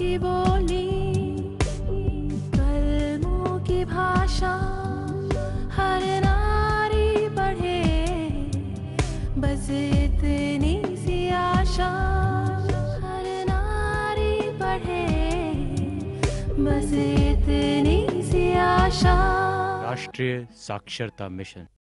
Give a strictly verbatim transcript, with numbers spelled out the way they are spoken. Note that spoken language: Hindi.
की बोली, कलमों की भाषा, हर नारी पढ़े, बस इतनी सी आशा। हर नारी पढ़े, बस इतनी सी आशा। राष्ट्रीय साक्षरता मिशन।